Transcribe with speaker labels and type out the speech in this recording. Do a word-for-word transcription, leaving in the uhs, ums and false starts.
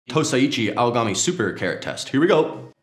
Speaker 1: Tosaichi A O Super carrot test. Here we go.